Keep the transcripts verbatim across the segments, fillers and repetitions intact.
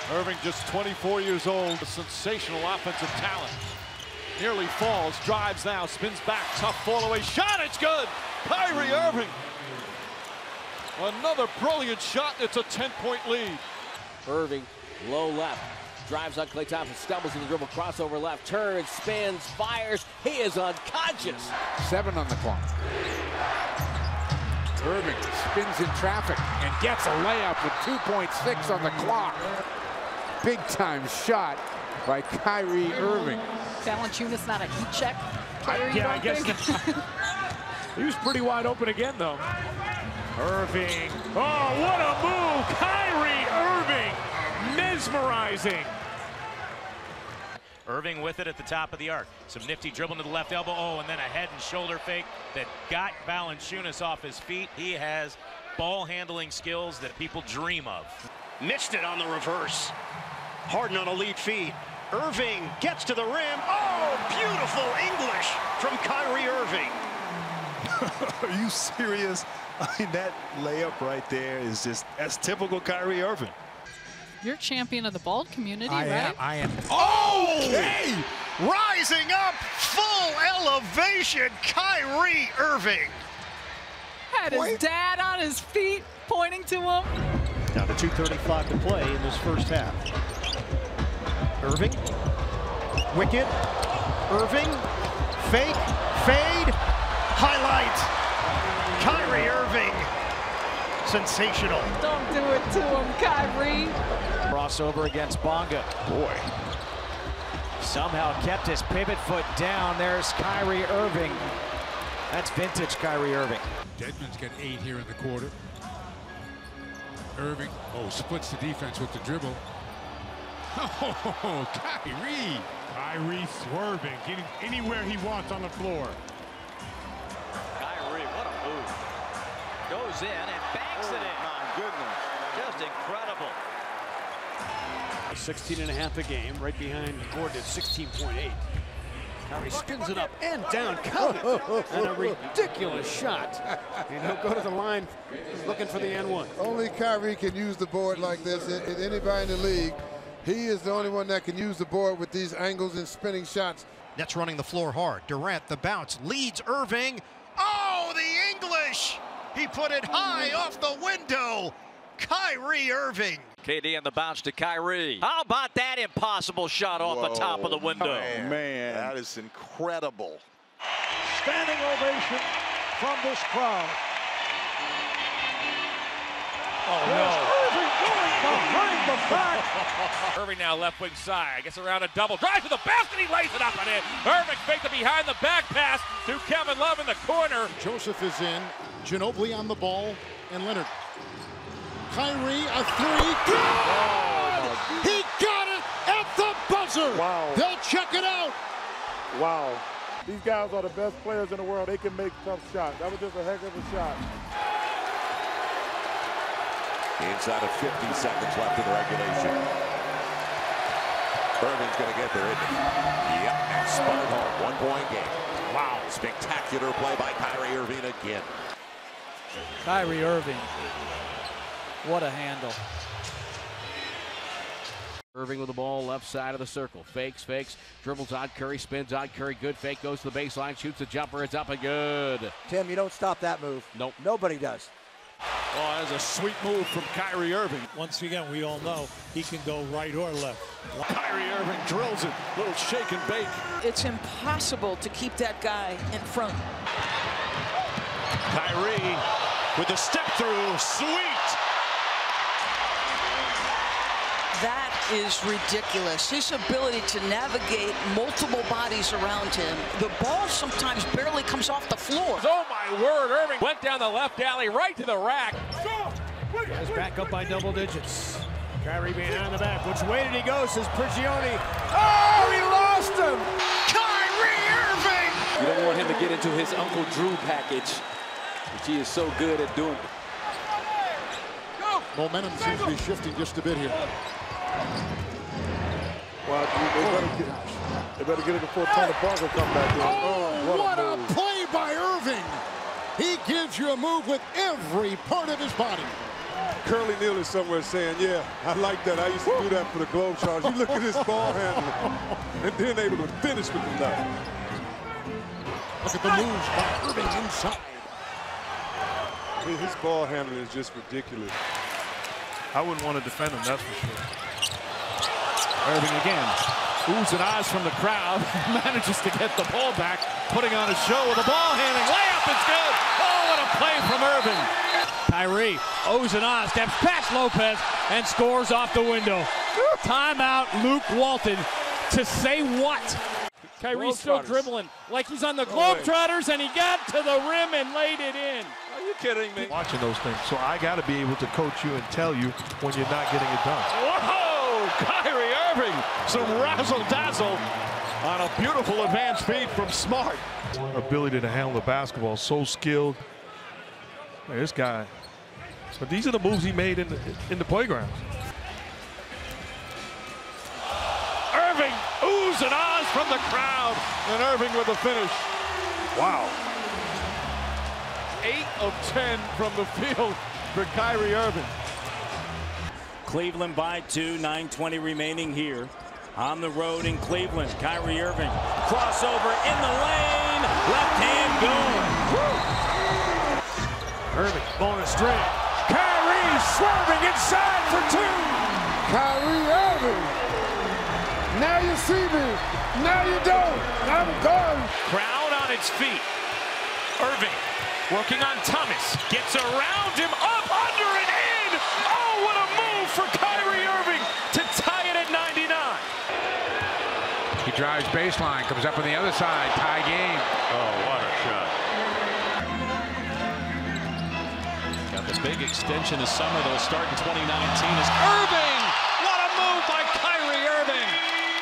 Irving just twenty-four years old. A sensational offensive talent. Nearly falls, drives now, spins back, tough fall away shot, it's good! Kyrie Irving! Another brilliant shot, it's a ten-point lead. Irving, low left, drives on Klay Thompson, stumbles in the dribble, crossover left, turns, spins, fires, he is unconscious. Seven on the clock. Irving spins in traffic and gets a layup with two point six on the clock. Big time shot by Kyrie Irving. Valanciunas not a heat check. I, yeah, I guess he was pretty wide open again, though. Irving. Oh, what a move! Kyrie Irving, mesmerizing. Irving with it at the top of the arc. Some nifty dribble to the left elbow. Oh, and then a head and shoulder fake that got Valanciunas off his feet. He has ball handling skills that people dream of. Missed it on the reverse. Harden on a lead feed. Irving gets to the rim. Oh, beautiful English from Kyrie Irving. Are you serious? I mean, that layup right there is just, that's typical Kyrie Irving. You're champion of the bald community, I right? am, I am. Oh! Okay. Rising up, full elevation, Kyrie Irving. Had his dad on his feet, pointing to him. Down to two thirty-five to play in this first half. Irving, wicket, Irving, fake, fade, highlight. Kyrie Irving, sensational. Don't do it to him, Kyrie. Crossover against Bonga. Boy. Somehow kept his pivot foot down. There's Kyrie Irving. That's vintage Kyrie Irving. Dedmon's got eight here in the quarter. Irving, oh, splits the defense with the dribble. Oh, Kyrie. Kyrie swerving, getting anywhere he wants on the floor. Kyrie, what a move. Goes in and banks oh, it in. My goodness. Just incredible. sixteen and a half a game, right behind Gordon at sixteen point eight. Kyrie spins it up and down, counted, and a ridiculous shot. And he'll go to the line looking for the N one. Only Kyrie can use the board like this. And anybody in the league, he is the only one that can use the board with these angles and spinning shots. Nets running the floor hard. Durant, the bounce, leads Irving. Oh, the English! He put it high off the window. Kyrie Irving. K D and the bounce to Kyrie. How about that impossible shot off Whoa. the top of the window? Man, man, that is incredible. Standing ovation from this crowd. Oh, no. Irving going behind the back. Irving now left wing side. I guess around a double. Drives to the basket. He lays it up and in. Irving faked the behind the back pass to Kevin Love in the corner. Joseph is in. Ginobili on the ball. And Leonard. Kyrie, a three. Good! Oh, he got it at the buzzer. Wow. They'll check it out. Wow. These guys are the best players in the world. They can make tough shots. That was just a heck of a shot. Inside of fifty seconds left in the regulation. Irving's going to get there, isn't he? Yep, and spun it home. One-point game. Wow. Spectacular play by Kyrie Irving again. Kyrie Irving. What a handle. Irving with the ball, left side of the circle. Fakes, fakes, dribbles on Curry, spins on Curry. Good fake, goes to the baseline, shoots a jumper. It's up and good. Tim, you don't stop that move. Nope. Nobody does. Oh, that's a sweet move from Kyrie Irving. Once again, we all know he can go right or left. Kyrie Irving drills it. Little shake and bake. It's impossible to keep that guy in front. Kyrie with the step through. Sweet. That is ridiculous. His ability to navigate multiple bodies around him. The ball sometimes barely comes off the floor. Oh my word, Irving went down the left alley right to the rack. Is back up by double digits. Kyrie behind the back. Which way did he go, says Prigioni. Oh, he lost him! Kyrie Irving! You don't want him to get into his Uncle Drew package, which he is so good at doing. Momentum seems to be shifting just a bit here. Well, they better get, they better get it before Tony Parker come back in. Oh, what, what a, a play by Irving. He gives you a move with every part of his body. Curly Neal is somewhere saying, yeah, I like that. I used to do that for the Globetrotters. You look at his ball handling and then able to finish with the nut. Look at the moves by Irving inside. His ball handling is just ridiculous. I wouldn't want to defend him, that's for sure. Irving again. Oohs and ahs from the crowd. Manages to get the ball back. Putting on a show with a ball handling. Layup is good. Oh, what a play from Irving. Kyrie, O's and ahs, steps past Lopez and scores off the window. Timeout, Luke Walton. To say what? Kyrie's still dribbling like he's on the Globetrotters, and he got to the rim and laid it in. Are you kidding me? Watching those things, so I got to be able to coach you and tell you when you're not getting it done. Whoa! Kyrie Irving, some razzle-dazzle on a beautiful advanced feed from Smart. Ability to handle the basketball, so skilled. Man, this guy. But these are the moves he made in the, in the playground. Irving, oohs and ahs from the crowd, and Irving with the finish. Wow. Eight of ten from the field for Kyrie Irving. Cleveland by two, nine twenty remaining here. On the road in Cleveland, Kyrie Irving. Crossover in the lane, left hand goal. Irving, bonus string. Kyrie swerving inside for two. Kyrie Irving. Now you see me. Now you don't. I'm gone. Crowd on its feet. Irving working on Thomas. Gets around him, up, under, and in. Oh, what a move for Kyrie Irving to tie it at ninety-nine. He drives baseline, comes up on the other side, tie game. Oh, what a shot. Got the big extension this summer that'll start in twenty nineteen. Is Irving! What a move by Kyrie Irving!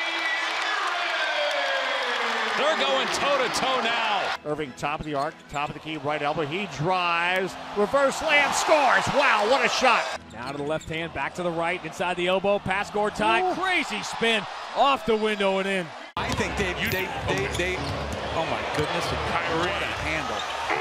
They're going toe-to-toe now. Irving, top of the arc, top of the key, right elbow. He drives, reverse layup, scores. Wow, what a shot. Now to the left hand, back to the right, inside the elbow, pass Gore tie. Crazy spin, off the window and in. I think they, they, they, they, oh my goodness, Kyrie, what a handle.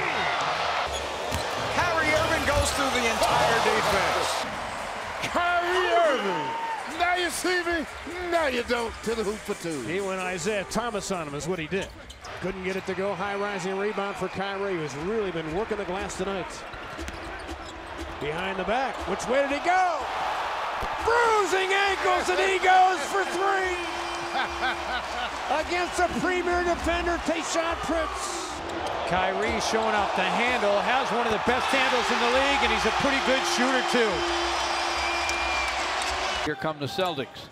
Kyrie Irving goes through the entire defense. Kyrie Irving. Now you see me. Now you don't. To the hoop for two. He went Isaiah Thomas on him is what he did. Couldn't get it to go. High rising rebound for Kyrie, who's really been working the glass tonight. Behind the back. Which way did he go? Bruising ankles, and he goes for three. Against the premier defender, Tayshaun Prince. Kyrie showing off the handle, has one of the best handles in the league, and he's a pretty good shooter too. Here come the Celtics.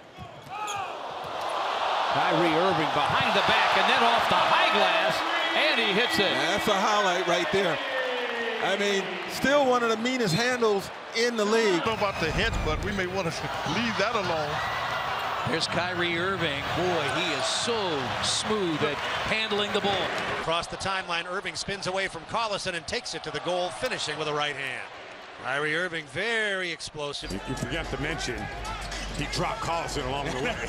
Kyrie Irving behind the back and then off the high glass, and he hits it. That's a highlight right there. I mean, still one of the meanest handles in the league. I don't know about the hit, but we may want to leave that alone. Here's Kyrie Irving. Boy, he is so smooth at handling the ball. Across the timeline, Irving spins away from Collison and takes it to the goal, finishing with a right hand. Kyrie Irving, very explosive. You, you forgot to mention, he dropped Collison along the way.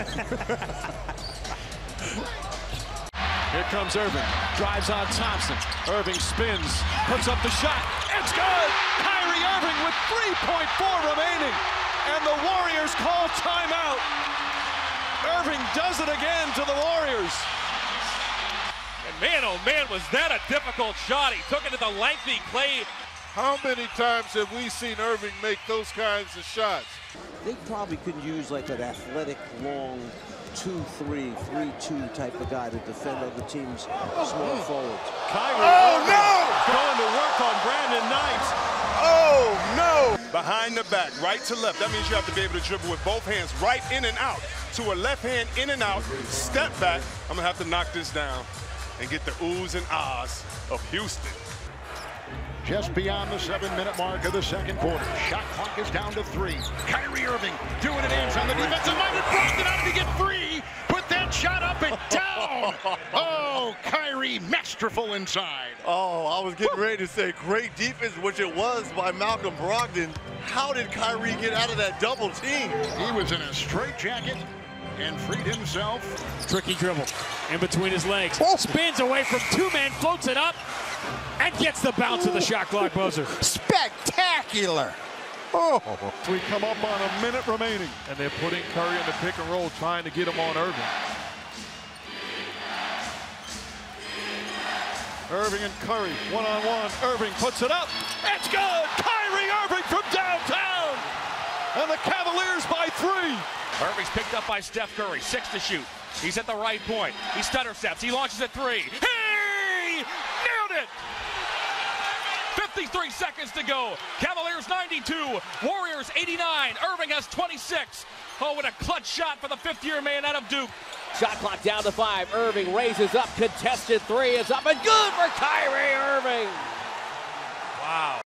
Here comes Irving, drives on Thompson. Irving spins, puts up the shot. It's good! Kyrie Irving with three point four remaining, and the Warriors call timeout. Irving does it again to the Warriors. And man, oh man, was that a difficult shot. He took it to the lengthy clay. How many times have we seen Irving make those kinds of shots? They probably could use like an athletic, long two three, three two type of guy to defend other teams' small forwards. Kyrie oh, Irving no! going to work on Brandon Knight. Oh, no! Behind the back, right to left. That means you have to be able to dribble with both hands, right in and out. To a left hand, in and out, step back. I'm going to have to knock this down and get the oohs and ahs of Houston. Just beyond the seven-minute mark of the second quarter. Shot clock is down to three. Kyrie Irving doing it in on the defensive minded. Brogdon out to get free. Put that shot up and down. Oh, Kyrie masterful inside. Oh, I was getting ready to say great defense, which it was by Malcolm Brogdon. How did Kyrie get out of that double team? He was in a straitjacket and freed himself. Tricky dribble in between his legs. Spins away from two men, floats it up, and gets the bounce of the shot clock buzzer. Spectacular. Oh. We come up on a minute remaining. And they're putting Curry in the pick and roll, trying to get him on Irving. Irving and Curry, one-on-one. Irving puts it up. It's good! Kyrie Irving from downtown! And the Cavaliers by three. Irving's picked up by Steph Curry. Six to shoot. He's at the right point. He stutter steps. He launches at three. He nailed it! fifty-three seconds to go. Cavaliers ninety-two. Warriors eighty-nine. Irving has twenty-six. Oh, what a clutch shot for the fifth-year man out of Duke. Shot clock down to five. Irving raises up. Contested three is up and good for Kyrie Irving. Wow.